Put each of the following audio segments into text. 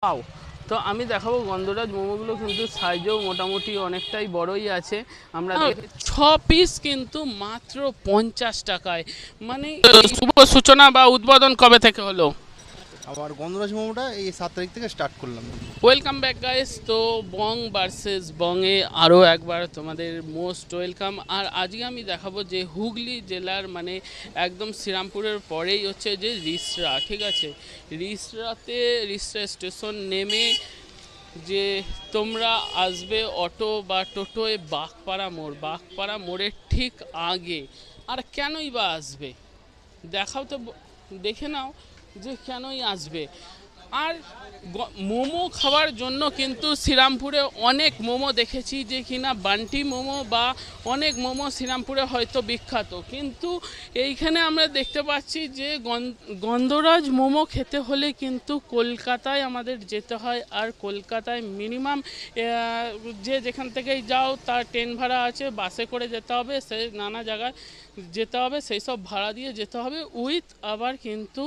পাও। তো আমি দেখাবো গন্ধরাজ মোমোগুলো কিন্তু সাইজেও মোটামুটি অনেকটাই বড়ই আছে। আমরা 6 পিস কিন্তু মাত্র 50 টাকায়। মানে শুভ সূচনা বা উদ্বোধন কবে থেকে হলো? আবার গন্ধরাজ মোমোটা এই 7 তারিখ থেকে স্টার্ট করলাম। Welcome back guys. তো বং ভার্সেস বংয়ে আরও একবার তোমাদের মোস্ট ওয়েলকাম। আর আজকে আমি দেখাবো যে হুগলি জেলার মানে একদম শ্রীরামপুরের পরেই হচ্ছে যে রিষড়া, ঠিক আছে। রিষড়া স্টেশন নেমে যে তোমরা আসবে অটো বা টোটোয় বাগপাড়া মোড়ের ঠিক আগে। আর কেনই বা আসবে দেখাও তো, দেখে নাও যে কেনই আসবে। আর মোমো খাওয়ার জন্য কিন্তু শ্রীরামপুরে অনেক মোমো দেখেছি যে কিনা বান্টি মোমো বা অনেক মোমো শ্রীরামপুরে হয়তো বিখ্যাত, কিন্তু এইখানে আমরা দেখতে পাচ্ছি যে গন্ধরাজ মোমো খেতে হলে কিন্তু কলকাতায় আমাদের যেতে হয়। আর কলকাতায় মিনিমাম যে যেখান থেকেই যাও তার ট্রেন ভাড়া আছে, বাসে করে যেতে হবে, সে নানা জায়গায় যেতে হবে, সেই সব ভাড়া দিয়ে যেতে হবে উইথ আবার কিন্তু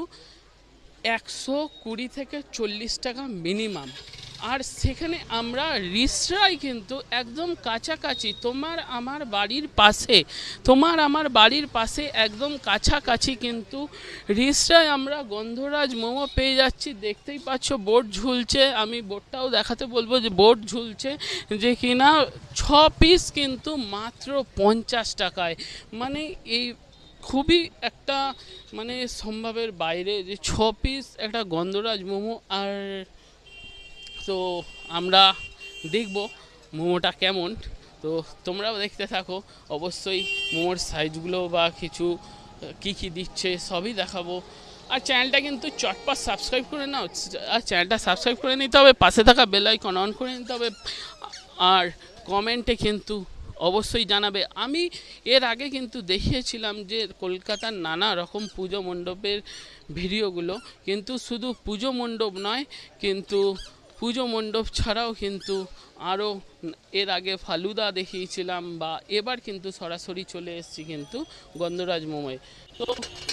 120 থেকে 40 টাকা মিনিমাম। আর সেখানে আমরা রিষড়ায় কিন্তু একদম কাছাকাছি, তোমার আমার বাড়ির পাশে একদম কাছাকাছি কিন্তু রিষড়ায় আমরা গন্ধরাজ মোমো পেয়ে যাচ্ছি। দেখতেই পাচ্ছ বোর্ড ঝুলছে, আমি বোর্ডটাও দেখাতে বলবো যে বোর্ড ঝুলছে যে কিনা 6 পিস কিন্তু মাত্র 50 টাকায়। মানে এই খুবই একটা মানে সম্ভবের বাইরে যে 6 পিস একটা গন্ধরাজ মোমো। আর তো আমরা দেখব মোমোটা কেমন, তো তোমরাও দেখতে থাকো। অবশ্যই মোমোর সাইজগুলো বা কিছু কী দিচ্ছে সবই দেখাবো। আর চ্যানেলটা কিন্তু চটপট সাবস্ক্রাইব করে নাও, আর চ্যানেলটা সাবস্ক্রাইব করে নিতে হবে, পাশে থাকা বেল আইকন অন করে নিতে হবে। আর কমেন্টে কিন্তু অবশ্যই জানাবে। আমি এর আগে কিন্তু দেখিয়েছিলাম যে কলকাতার নানা রকম পুজো মণ্ডপের ভিডিওগুলো, কিন্তু শুধু পুজো মণ্ডপ নয়, কিন্তু পুজো মণ্ডপ ছাড়াও কিন্তু আরও এর আগে ফালুদা দেখিয়েছিলাম, বা এবার কিন্তু সরাসরি চলে এসেছি কিন্তু গন্ধরাজ মোমোয়। তো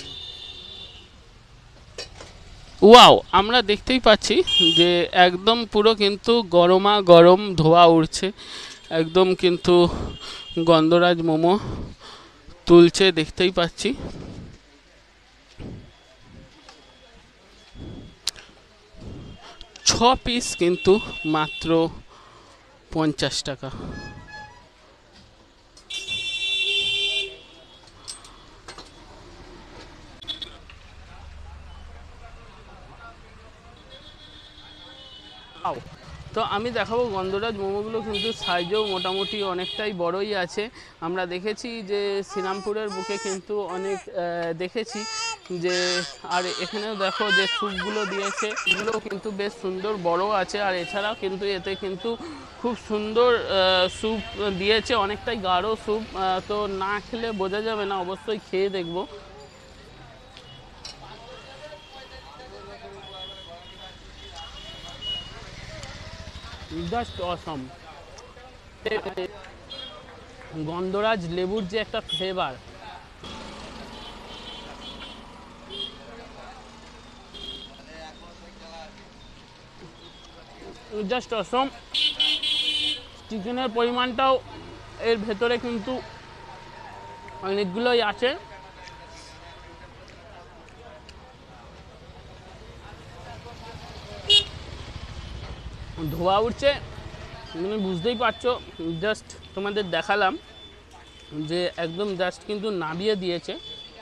ওয়াও, আমরা দেখতেই পাচ্ছি যে একদম পুরো কিন্তু গরমা গরম ধোয়া উঠছে, একদম কিন্তু গন্ধরাজ মোমো তুলছে, দেখতেই পাচ্ছি। ছ পিস কিন্তু মাত্র 50 টাকা। তো আমি দেখাবো গন্ধরাজ মোমোগুলো কিন্তু সাইজেও মোটামুটি অনেকটাই বড়ই আছে। আমরা দেখেছি যে শ্রীরামপুরের বুকে কিন্তু অনেক দেখেছি যে, আর এখানেও দেখো যে স্যুপগুলো দিয়েছে, এগুলোও কিন্তু বেশ সুন্দর বড় আছে। আর এছাড়াও কিন্তু এতে কিন্তু খুব সুন্দর স্যুপ দিয়েছে, অনেকটাই গাঢ় স্যুপ। তো না খেলে বোঝা যাবে না, অবশ্যই খেয়ে দেখবো। Just awesome. গন্ধরাজ লেবুর যে একটা ফ্লেভার, জাস্ট অসম। চিকেনের পরিমাণটাও এর ভেতরে কিন্তু অনেকগুলোই আছে। ধোয়া উঠছে, তুমি বুঝতেই পারছো। জাস্ট তোমাদের দেখালাম যে একদম জাস্ট কিন্তু নাবিয়ে দিয়েছে।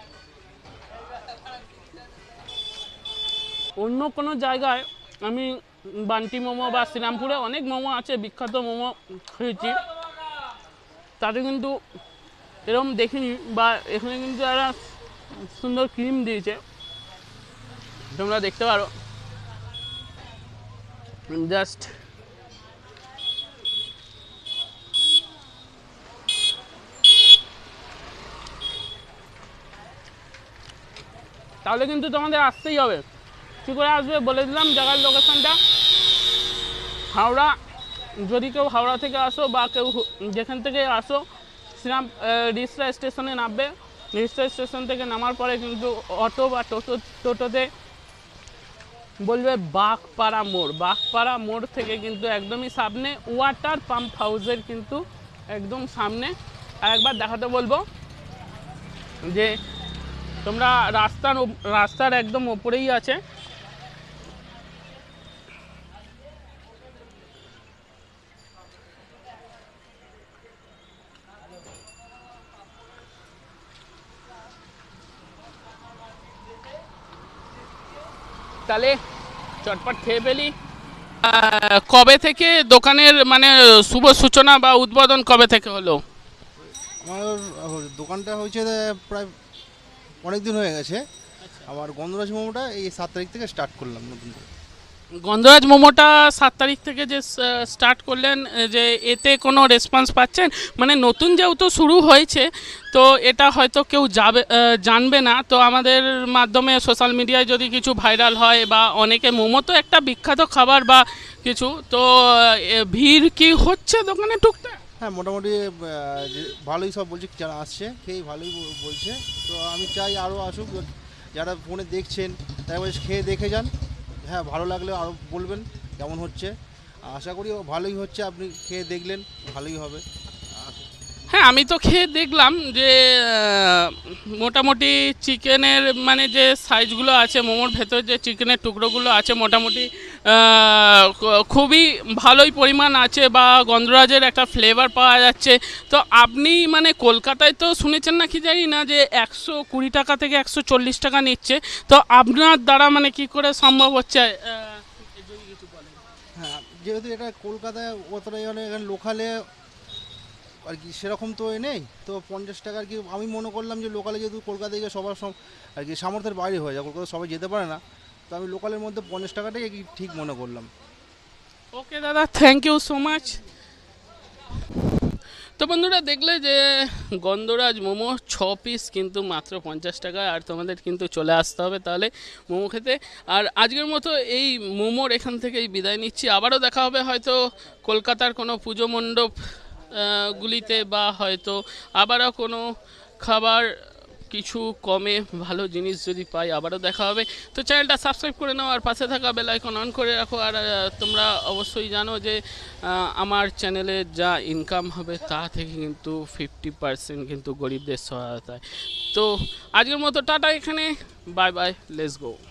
অন্য কোনো জায়গায় আমি বান্টি মোমো বা শ্রীরামপুরে অনেক মোমো আছে, বিখ্যাত মোমো খেয়েছি, তাতে কিন্তু এরকম দেখিনি। বা এখানে কিন্তু একটা সুন্দর ক্রিম দিয়েছে, তোমরা দেখতে পারো। জাস্ট তাহলে কিন্তু তোমাদের আসতেই হবে। কী করে আসবে বলে দিলাম জায়গার লোকেশনটা। হাওড়া, যদি কেউ হাওড়া থেকে আসো বা কেউ যেখান থেকে আসো, রিষড়া স্টেশনে নামবে। রিষড়া স্টেশন থেকে নামার পরে কিন্তু অটো বা টোটোতে বলবে বাগপাড়া মোড় থেকে কিন্তু একদমই সামনে ওয়াটার পাম্প হাউসের কিন্তু একদম সামনে। আর একবার দেখাতে বলবো যে তোমরা রাস্তার একদম ওপরেই আছে। তাহলে চটপট খেয়ে ফেলি। কবে থেকে দোকানের মানে শুভ সূচনা বা উদ্বোধন কবে থেকে হলো? আমার দোকানটা হয়েছে প্রায় অনেক দিন হয়ে গেছে। আমার গন্ধরাজ মোমোটা এই 7 তারিখ থেকে স্টার্ট করলাম নতুন করে। গন্ধরাজ মোমোটা 7 তারিখ থেকে যে স্টার্ট করলেন, যে এতে কোনো রেসপন্স পাচ্ছেন? মানে নতুন যেহেতু শুরু হয়েছে তো এটা হয়তো কেউ জানবে না, তো আমাদের মাধ্যমে সোশ্যাল মিডিয়ায় যদি কিছু ভাইরাল হয় বা অনেকে, মোমো তো একটা বিখ্যাত খাবার বা কিছু, তো ভিড় কি হচ্ছে দোকানে টুকটাক? হ্যাঁ, মোটামুটি ভালোই সব বলছে, যারা আসছে খেয়ে ভালোই বলছে। তো আমি চাই আরও আসুক, যারা ফোনে দেখছেন তারা বলছে খেয়ে দেখে যান। হ্যাঁ, ভালো লাগলে আরও বলবেন কেমন হচ্ছে। আশা করি ভালোই হচ্ছে, আপনি খেয়ে দেখলেন ভালোই হবে। হ্যাঁ, আমি তো খেয়ে দেখলাম যে মোটামুটি চিকেনের মানে যে সাইজগুলো আছে, মোমোর ভেতর যে চিকেনের টুকরোগুলো আছে মোটামুটি খুবই ভালোই পরিমাণ আছে, বা গন্ধরাজের একটা ফ্লেভার পাওয়া যাচ্ছে। তো আপনি মানে কলকাতায় তো শুনেছেন না কি জানি না যে 120 টাকা থেকে 140 টাকা নিচ্ছে, তো আপনার দ্বারা মানে কি করে সম্ভব হচ্ছে? হ্যাঁ, যেহেতু এটা কলকাতায় অতটাই মানে এখানে লোকালে আর কি সেরকম তো নেই, তো 50 টাকা আর কি আমি মনে করলাম যে লোকালে যেহেতু কলকাতায় গিয়ে সবার আর কি সামর্থ্যের বাইরে হয়ে যায়, কলকাতা সবাই যেতে পারে না, তো আমি লোকালের মধ্যে 50 টাকাটাই কি ঠিক মনে করলাম। ওকে দাদা, থ্যাংক ইউ সো মাচ। তো বন্ধুরা দেখলে যে গন্ধরাজ মোমো 6 পিস কিন্তু মাত্র 50 টাকা, আর তোমাদের কিন্তু চলে আসতে হবে তাহলে মোমো খেতে। আর আজকের মতো এই মোমোর এখান থেকেই বিদায় নিচ্ছি। আবারও দেখা হবে হয়তো কলকাতার কোনো পুজো মণ্ডপ গুলিতে, বা হয়তো আবারও কোনো খাবার কিছু কমে ভালো জিনিস যদি পাই আবারও দেখা হবে। তো চ্যানেলটা সাবস্ক্রাইব করে নাও আর পাশে থাকা বেল আইকন অন করে রাখো। আর তোমরা অবশ্যই জানো যে আমার চ্যানেলে যা ইনকাম হবে তা থেকে কিন্তু 50% কিন্তু গরিবদের সহায়তায়। তো আজকের মতো টাটা, এখানে বাই বাই, লেটস গো।